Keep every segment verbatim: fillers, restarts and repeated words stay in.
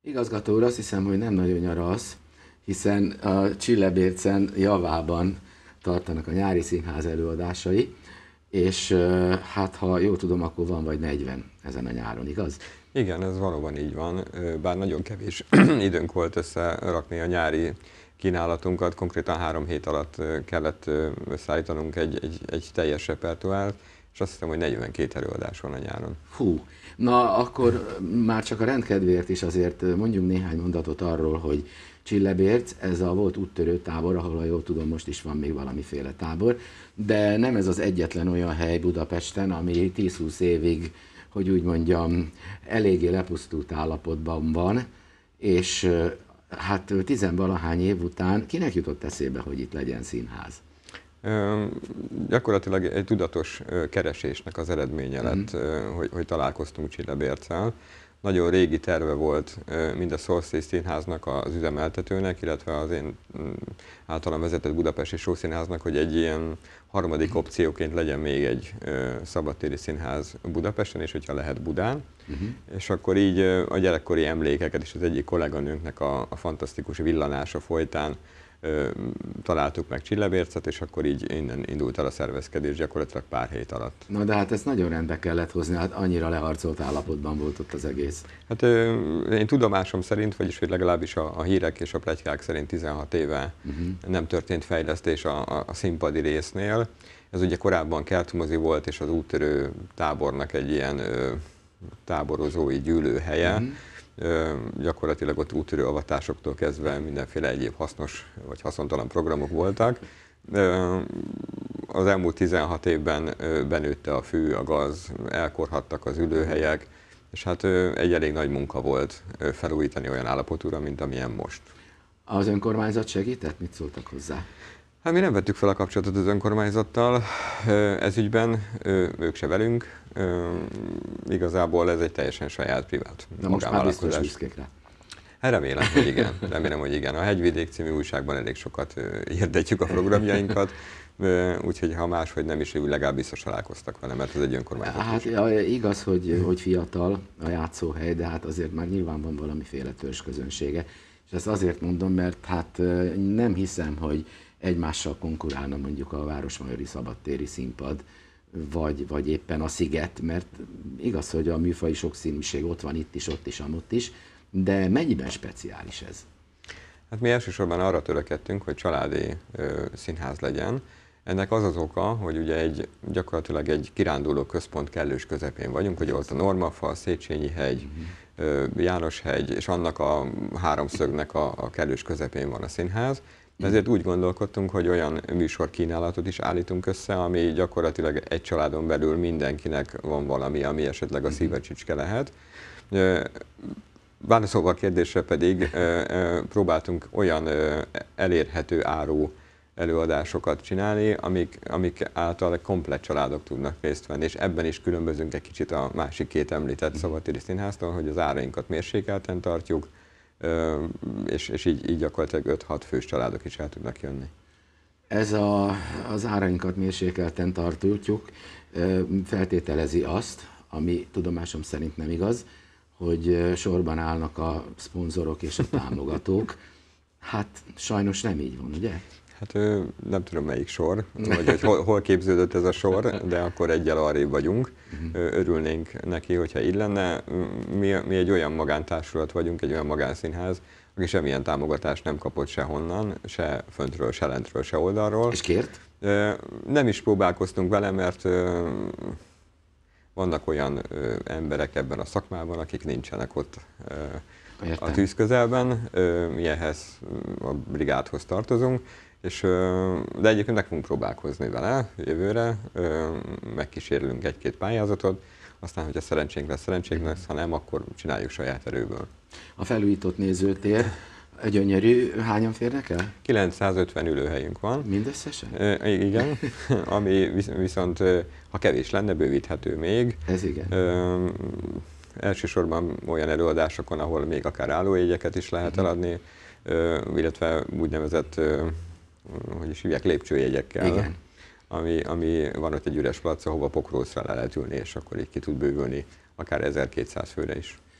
Igazgató úr, azt hiszem, hogy nem nagyon nyaralsz, hiszen a Csillebércen javában tartanak a nyári színház előadásai, és hát ha jól tudom, akkor van vagy negyven ezen a nyáron, igaz? Igen, ez valóban így van, bár nagyon kevés időnk volt összerakni a nyári kínálatunkat, konkrétan három hét alatt kellett összeállítanunk egy, egy, egy teljes repertoárt, és azt hiszem, hogy negyvenkét előadás van a nyáron. Hú, na akkor már csak a rendkedvéért is azért mondjunk néhány mondatot arról, hogy Csillebérc, ez a volt úttörő tábor, ahol jól tudom, most is van még valamiféle tábor, de nem ez az egyetlen olyan hely Budapesten, ami tíz-húsz évig, hogy úgy mondjam, eléggé lepusztult állapotban van, és hát tizenvalahány év után kinek jutott eszébe, hogy itt legyen színház? Ö, gyakorlatilag egy tudatos keresésnek az eredménye lett, mm. hogy, hogy találkoztunk Csillebérccel. Nagyon régi terve volt mind a Solstice Színháznak, az üzemeltetőnek, illetve az én általam vezetett Budapesti Showszínháznak, hogy egy ilyen harmadik opcióként legyen még egy szabadtéri színház Budapesten, és hogyha lehet Budán. Uh-huh. És akkor így a gyerekkori emlékeket és az egyik kolléganőnknek a, a fantasztikus villanása folytán ö, találtuk meg Csillebércet, és akkor így innen indult el a szervezkedés gyakorlatilag pár hét alatt. Na de hát ezt nagyon rendbe kellett hozni, hát annyira leharcolt állapotban volt ott az egész. Hát ö, én tudomásom szerint, vagyis hogy legalábbis a, a hírek és a pletykák szerint tizenhat éve uh-huh. nem történt fejlesztés a, a, a színpadi résznél. Ez ugye korábban kertmozi volt, és az úttörő tábornak egy ilyen ö, táborozói gyűlőhelye. Uh-huh. Ö, gyakorlatilag ott úttörő avatásoktól kezdve mindenféle egyéb hasznos vagy haszontalan programok voltak. Ö, az elmúlt tizenhat évben ö, benőtte a fű, a gaz, elkorhattak az ülőhelyek, és hát ö, egy elég nagy munka volt ö, felújítani olyan állapotúra, mint amilyen most. Az önkormányzat segített? Mit szóltak hozzá? Hát mi nem vettük fel a kapcsolatot az önkormányzattal ez ügyben, ők se velünk. Igazából ez egy teljesen saját privát Na most már biztos büszkék rá. Hát remélem, hogy igen. Remélem, hogy igen. A Hegyvidék című újságban elég sokat hirdetjük a programjainkat, úgyhogy ha máshogy nem is, úgy legalább biztos találkoztak vele, mert ez egy önkormányzat. Hát ja, igaz, hogy, hogy fiatal a játszóhely, de hát azért már nyilván van valamiféle törzsközönsége. És ezt azért mondom, mert hát nem hiszem, hogy egymással konkurálna mondjuk a Városmajori Szabadtéri Színpad, vagy, vagy éppen a Sziget, mert igaz, hogy a műfaji sokszínűség ott van itt is, ott is, amott is, de mennyiben speciális ez? Hát mi elsősorban arra törekedtünk, hogy családi ö, színház legyen. Ennek az az oka, hogy ugye egy, gyakorlatilag egy kiránduló központ kellős közepén vagyunk, hogy ott a Normafal, Széchenyi hegy, uh-huh. János-hegy, és annak a háromszögnek a, a kellős közepén van a színház. De ezért úgy gondolkodtunk, hogy olyan műsorkínálatot is állítunk össze, ami gyakorlatilag egy családon belül mindenkinek van valami, ami esetleg a szíve csücske lehet. Válaszolva a kérdésre pedig próbáltunk olyan elérhető áru előadásokat csinálni, amik, amik által komplett családok tudnak részt venni, és ebben is különbözünk egy kicsit a másik két említett szabadtéri színháztól, hogy az árainkat mérsékelten tartjuk, és, és így, így gyakorlatilag öt-hat fős családok is el tudnak jönni. Ez a, az árainkat mérsékelten tartjuk, feltételezi azt, ami tudomásom szerint nem igaz, hogy sorban állnak a szponzorok és a támogatók. Hát sajnos nem így van, ugye? Hát nem tudom melyik sor, vagy hogy hol, hol képződött ez a sor, de akkor egyel arrébb vagyunk. Örülnénk neki, hogyha így lenne. Mi, mi egy olyan magántársulat vagyunk, egy olyan magánszínház, aki semmilyen támogatást nem kapott sehonnan, se föntről, se lentről, se oldalról. És kért? Nem is próbálkoztunk vele, mert vannak olyan emberek ebben a szakmában, akik nincsenek ott a tűz közelben. Mi ehhez a brigádhoz tartozunk. És, de egyébként meg fogunk próbálkozni vele jövőre, megkísérlünk egy-két pályázatot, aztán, hogyha szerencsénk lesz, szerencsénk lesz, ha nem, akkor csináljuk saját erőből. A felújított nézőtér gyönyörű, hányan férnek el? kilencszázötven ülőhelyünk van. Mindösszesen? E, igen, ami viszont, ha kevés lenne, bővíthető még. Ez igen. E, elsősorban olyan előadásokon, ahol még akár állójegyeket is lehet eladni, e, illetve úgynevezett hogy is hívják, lépcsőjegyekkel, igen. Ami, ami van ott egy üres plac, ahova pokrócra le lehet ülni, és akkor így ki tud bővülni akár ezerkétszáz főre is.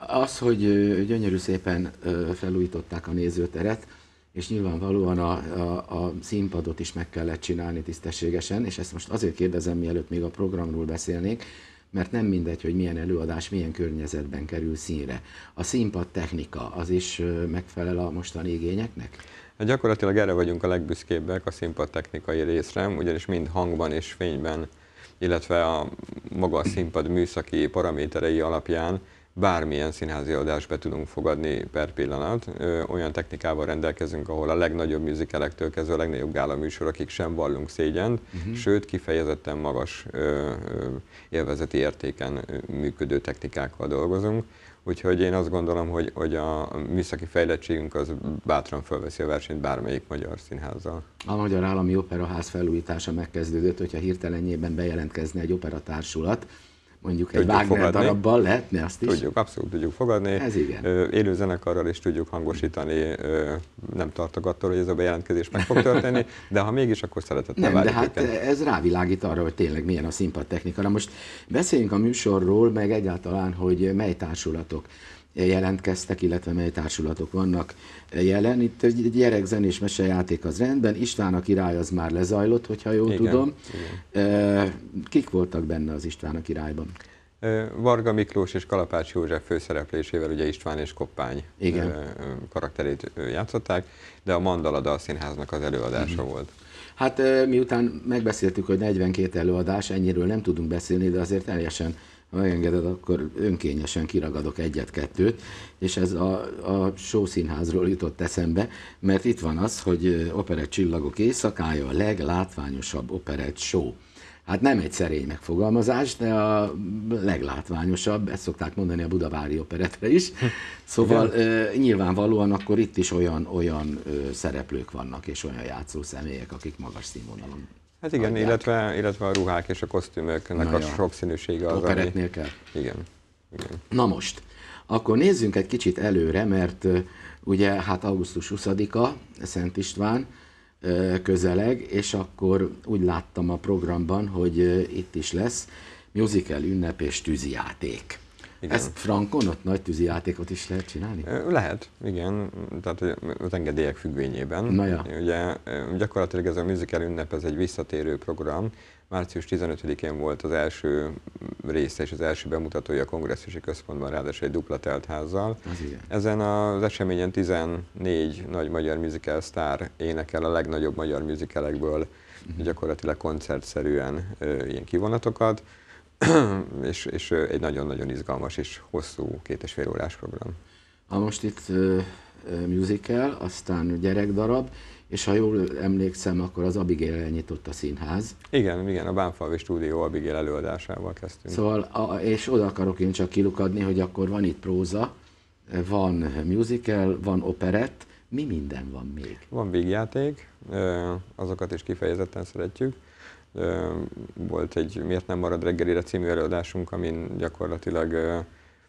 Az, hogy gyönyörű szépen felújították a nézőteret, és nyilvánvalóan a, a, a színpadot is meg kellett csinálni tisztességesen, és ezt most azért kérdezem, mielőtt még a programról beszélnék, mert nem mindegy, hogy milyen előadás, milyen környezetben kerül színre. A színpad technika az is megfelel a mostani igényeknek? Hát gyakorlatilag erre vagyunk a legbüszkébbek, a színpad technikai részre, ugyanis mind hangban és fényben, illetve a maga a színpad műszaki paraméterei alapján bármilyen színházi adást be tudunk fogadni per pillanat. Ö, olyan technikával rendelkezünk, ahol a legnagyobb musicalektől kezdve a legnagyobb gála műsorokig sem vallunk szégyent, uh-huh. sőt kifejezetten magas ö, ö, élvezeti értéken működő technikákkal dolgozunk. Úgyhogy én azt gondolom, hogy, hogy a műszaki fejlettségünk az bátran felveszi a versenyt bármelyik magyar színházzal. A Magyar Állami Operaház felújítása megkezdődött, hogyha hirtelenjében bejelentkezne egy operatársulat, mondjuk egy tudjuk Wagner fogadni. Darabbal lehetne azt is? Tudjuk, abszolút tudjuk fogadni. Ez igen. Élő zenekarral is tudjuk hangosítani, nem tartok attól, hogy ez a bejelentkezés meg fog történni, de ha mégis, akkor szeretettel Nem, de várjuk hát őket. ez rávilágít arra, hogy tényleg milyen a színpadtechnika. Na most beszéljünk a műsorról, meg egyáltalán, hogy mely társulatok jelentkeztek, illetve mely társulatok vannak jelen. Itt egy gyerekzenés mesejáték az rendben, István a király az már lezajlott, hogyha jól Igen, tudom. igen. Kik voltak benne az István a királyban? Varga Miklós és Kalapács József főszereplésével ugye István és Koppány Igen. karakterét játszották, de a Mandala Dalszínháznak az előadása mm. volt. Hát miután megbeszéltük, hogy negyvenkét előadás, ennyiről nem tudunk beszélni, de azért teljesen, ha megengeded, akkor önkényesen kiragadok egyet-kettőt, és ez a, a Show Színházról jutott eszembe, mert itt van az, hogy Operett Csillagok éjszakája a leglátványosabb operett show. Hát nem egy szerény megfogalmazás, de a leglátványosabb, ezt szokták mondani a Budavári Operettre is. Szóval e, nyilvánvalóan akkor itt is olyan, olyan e, szereplők vannak, és olyan játszó személyek, akik magas színvonalon. Hát igen, illetve, illetve a ruhák és a kosztümöknek a sokszínűsége az, Operettnél ami... kell. Igen, igen. Na most, akkor nézzünk egy kicsit előre, mert ugye hát augusztus huszadika, Szent István, közeleg, és akkor úgy láttam a programban, hogy itt is lesz musical, ünnep és tűzijáték. Igen. Ezt frankon, ott nagy tűzijátékot is lehet csinálni? Lehet, igen, tehát az engedélyek függvényében. Na ja. Ugye gyakorlatilag ez a musical ünnep, ez egy visszatérő program. március tizenötödikén volt az első része és az első bemutatója a Kongresszusi Központban, ráadásul egy dupla teltházzal. Ezen az eseményen tizennégy nagy magyar musical sztár énekel a legnagyobb magyar musicalekből, uh-huh. gyakorlatilag koncertszerűen ö, ilyen kivonatokat, és, és egy nagyon-nagyon izgalmas és hosszú két és fél órás program. Ha most itt uh, musical, aztán gyerekdarab, és ha jól emlékszem, akkor az Abigail nyitott a színház. Igen, igen, a Bánfalvi Stúdió Abigail előadásával kezdtünk. Szóval, a, és oda akarok én csak kilukadni, hogy akkor van itt próza, van musical, van operett, mi minden van még? Van vígjáték, azokat is kifejezetten szeretjük. Volt egy Miért nem marad reggelire című előadásunk, amin gyakorlatilag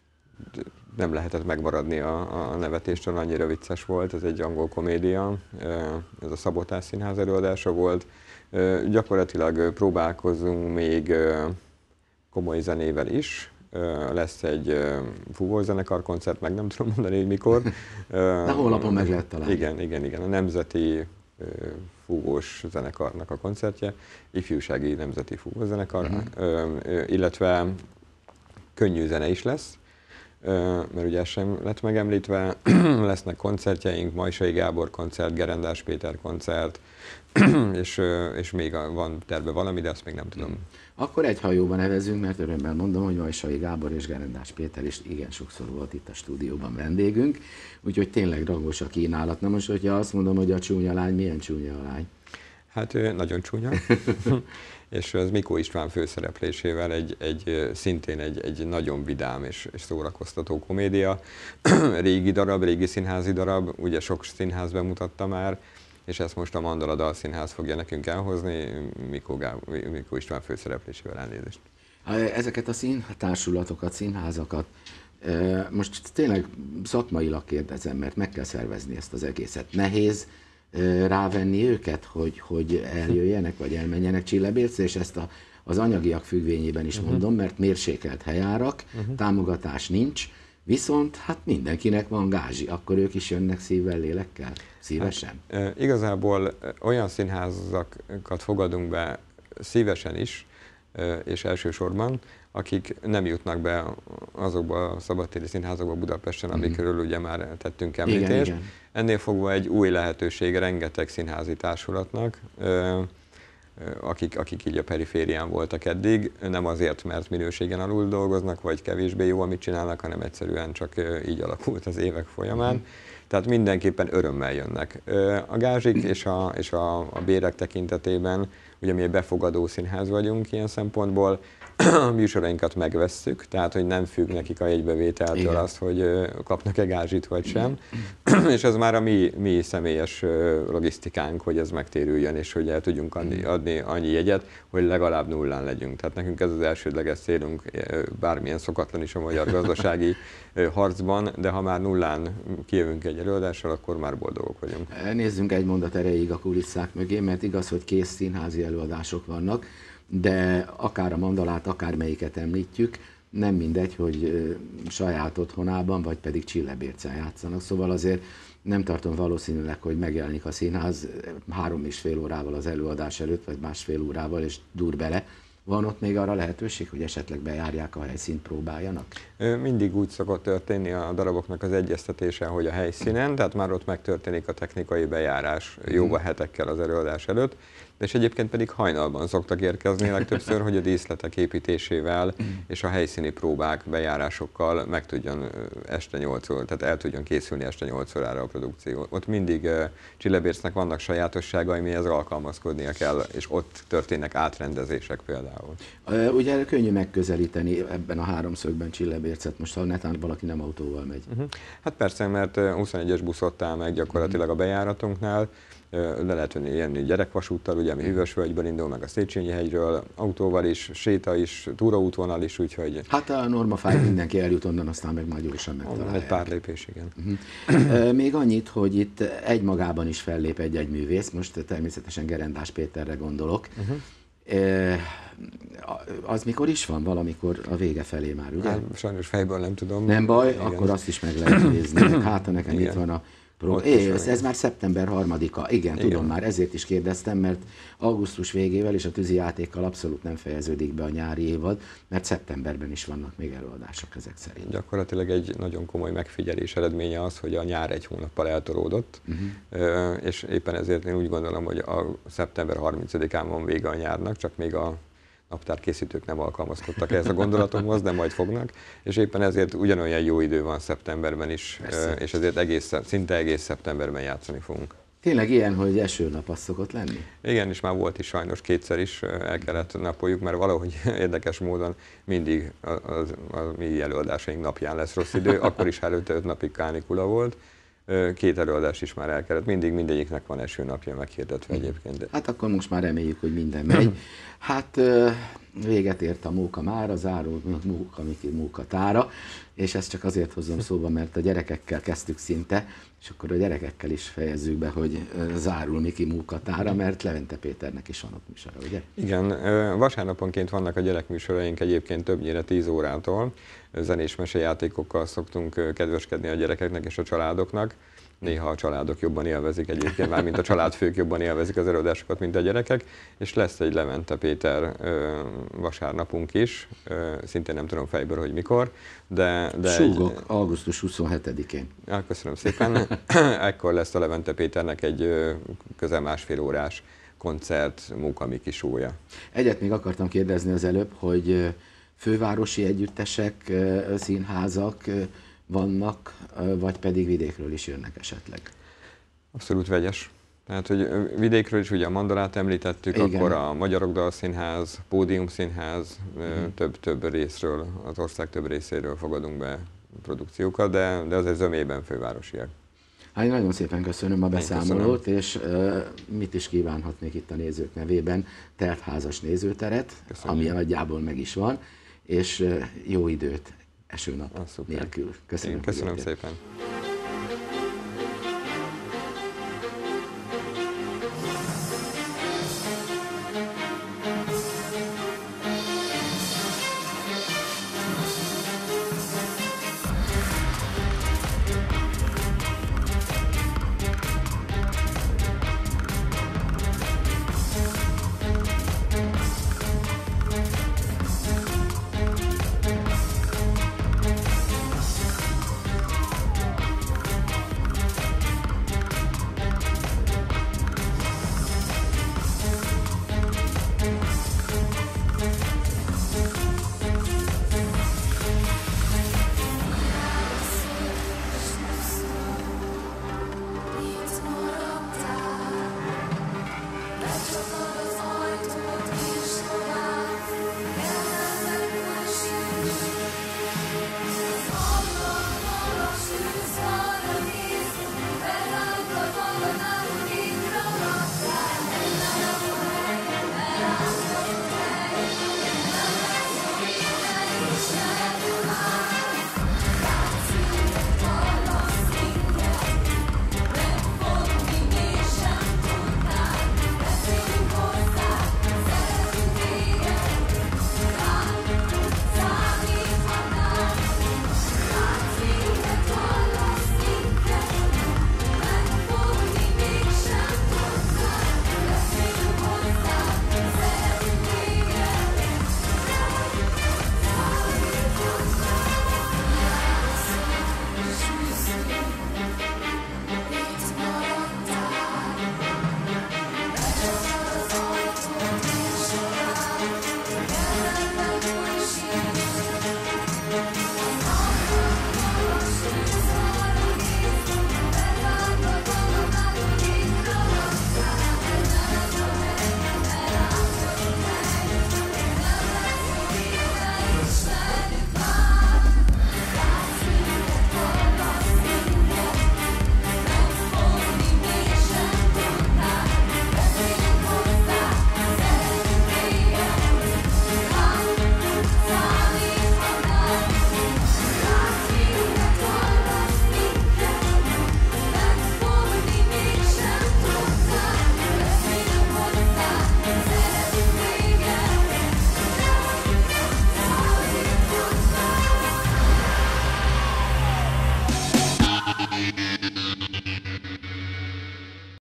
nem lehetett megmaradni a, a nevetéstől, annyira vicces volt, ez egy angol komédia, ez a Szabotás Színház előadása volt. Gyakorlatilag próbálkozunk még komoly zenével is, lesz egy fúvózenekar koncert, meg nem tudom mondani, hogy mikor. De honlapon meg lehet találni. Igen, igen, igen, a Nemzeti Fúvós Zenekarnak a koncertje, Ifjúsági Nemzeti Fúvózenekar, uh-huh. illetve könnyű zene is lesz, mert ugye ez sem lett megemlítve, lesznek koncertjeink, Majsai Gábor koncert, Gerendás Péter koncert, és, és még van terve valami, de azt még nem tudom. Akkor egy hajóban nevezünk, mert örömmel mondom, hogy Majsai Gábor és Gerendás Péter is igen sokszor volt itt a stúdióban vendégünk, úgyhogy tényleg rangos a kínálat. Na most, hogyha azt mondom, hogy a csúnya lány, milyen csúnya a lány? Hát nagyon csúnya, és az Mikó István főszereplésével egy, egy, szintén egy, egy nagyon vidám és, és szórakoztató komédia. Régi darab, régi színházi darab, ugye sok színház bemutatta már, és ezt most a Mandala Dalszínház fogja nekünk elhozni, Mikó, Gáb, Mikó István főszereplésével, elnézést. Ezeket a színtársulatokat, színházakat, most tényleg szakmailag kérdezem, mert meg kell szervezni ezt az egészet. Nehéz rávenni őket, hogy, hogy eljöjjenek, vagy elmenjenek Csillebércre, és ezt a, az anyagiak függvényében is mondom, mert mérsékelt helyárak, uh-huh. támogatás nincs, viszont hát mindenkinek van gázsi, akkor ők is jönnek szívvel, lélekkel? Szívesen? Hát, e, igazából olyan színházakat fogadunk be szívesen is, e, és elsősorban, akik nem jutnak be azokba a szabadtéri színházakba Budapesten, amikről mm. ugye már tettünk említést. Igen, igen. Ennél fogva egy új lehetőség rengeteg színházi társulatnak, akik, akik így a periférián voltak eddig, nem azért, mert minőségen alul dolgoznak, vagy kevésbé jó, amit csinálnak, hanem egyszerűen csak így alakult az évek folyamán. Mm. Tehát mindenképpen örömmel jönnek. A gázsik és a, és a, a bérek tekintetében, ugye mi egy befogadó színház vagyunk ilyen szempontból, a műsorainkat megvesszük, tehát hogy nem függ nekik a jegybevételtől igen. azt, hogy kapnak-e gázsit vagy sem, és ez már a mi, mi személyes logisztikánk, hogy ez megtérüljön, és hogy el tudjunk adni, adni annyi jegyet, hogy legalább nullán legyünk. Tehát nekünk ez az elsődleges célunk, bármilyen szokatlan is a magyar gazdasági harcban, de ha már nullán kijövünk egy előadással, akkor már boldogok vagyunk. Nézzünk egy mondat erejéig a kulisszák mögé, mert igaz, hogy kész színházi előadások vannak, de akár a Mandalát, akár melyiket említjük, nem mindegy, hogy saját otthonában, vagy pedig Csillebércen játszanak. Szóval azért nem tartom valószínűleg, hogy megjelenik a színház három és fél órával az előadás előtt, vagy másfél órával, és dur bele. Van ott még arra lehetőség, hogy esetleg bejárják a helyszínt, próbáljanak? Mindig úgy szokott történni a daraboknak az egyeztetése, hogy a helyszínen, tehát már ott megtörténik a technikai bejárás jóval hetekkel az előadás előtt, és egyébként pedig hajnalban szoktak érkezni legtöbbször, hogy a díszletek építésével és a helyszíni próbák, bejárásokkal meg tudjon este nyolc óra, tehát el tudjon készülni este nyolc órára a produkció. Ott mindig Csillebércnek vannak sajátosságai, mihez alkalmazkodnia kell, és ott történnek átrendezések például. Ugye könnyű megközelíteni ebben a háromszögben Csillebércet, most ha netán valaki nem autóval megy. Uh-huh. Hát persze, mert huszonegyes busz ott áll meg gyakorlatilag a bejáratunknál, le lehet jönni gyerekvasúttal, ugye, ami Hűvösvölgyből indul, meg a Széchenyi hegyről, autóval is, séta is, túraútvonal is, úgyhogy... Hát a normafáig mindenki eljut onnan, aztán meg már gyorsan megtalálják. Egy pár lépés, igen. Uh-huh. Még annyit, hogy itt egymagában is fellép egy-egy művész, most természetesen Gerendás Péterre gondolok. Uh-huh. Az mikor is van? Valamikor a vége felé már, ugye? Hát, sajnos fejből nem tudom. Nem baj, igen. Akkor azt is meg lehet nézni. Hát, ha nekem igen. Itt van a É, ez, ez már szeptember harmadika, igen, igen, tudom már, ezért is kérdeztem, mert augusztus végével és a tűzijátékkal abszolút nem fejeződik be a nyári évad, mert szeptemberben is vannak még előadások ezek szerint. Gyakorlatilag egy nagyon komoly megfigyelés eredménye az, hogy a nyár egy hónappal eltolódott, uh-huh. és éppen ezért én úgy gondolom, hogy a szeptember harmincadikán van vége a nyárnak, csak még a naptárkészítők nem alkalmazkodtak ehhez a gondolatomhoz, de majd fognak, és éppen ezért ugyanolyan jó idő van szeptemberben is, persze. És ezért egész, szinte egész szeptemberben játszani fogunk. Tényleg ilyen, hogy esőnap az szokott lenni? Igen, és már volt is sajnos kétszer is, el kellett napoljuk, mert valahogy érdekes módon mindig a, a, a mi előadásaink napján lesz rossz idő, akkor is előtte öt napig kánikula volt. Két előadás is már el kellett, mindig mindegyiknek van esőnapja meghirdetve egyébként. De... Hát akkor most már reméljük, hogy minden megy. Hát véget ért a móka már, a záró móka, Miki móka tára, és ezt csak azért hozom szóba, mert a gyerekekkel kezdtük szinte, és akkor a gyerekekkel is fejezzük be, hogy zárul Miki móka tára, mert Levente Péternek is van ott műsora, ugye? Igen, vasárnaponként vannak a gyerekműsoraink egyébként többnyire tíz órától, zenés mesejátékokkal szoktunk kedveskedni a gyerekeknek és a családoknak. Néha a családok jobban élvezik egyébként, már mint a családfők jobban élvezik az előadásokat, mint a gyerekek, és lesz egy Levente Péter ö, vasárnapunk is, ö, szintén nem tudom fejből, hogy mikor, de... de Súgok, egy, augusztus huszonhetedikén. Ja, köszönöm szépen. Ekkor lesz a Levente Péternek egy ö, közel másfél órás koncert, Móka Miki show-ja. Egyet még akartam kérdezni az előbb, hogy fővárosi együttesek, színházak vannak, vagy pedig vidékről is jönnek esetleg? Abszolút vegyes. Tehát, hogy vidékről is ugye a Mandalát említettük, igen. Akkor a Magyarok Dalszínház, Pódium Színház, hmm. több, több részről, az ország több részéről fogadunk be produkciókat, de, de azért zömében fővárosiak. Hát én nagyon szépen köszönöm a beszámolót, és uh, mit is kívánhatnék itt a nézők nevében, teltházas nézőteret, köszönöm. Ami nagyjából meg is van, és uh, jó időt esőnap nélkül. Köszönöm, köszönöm szépen.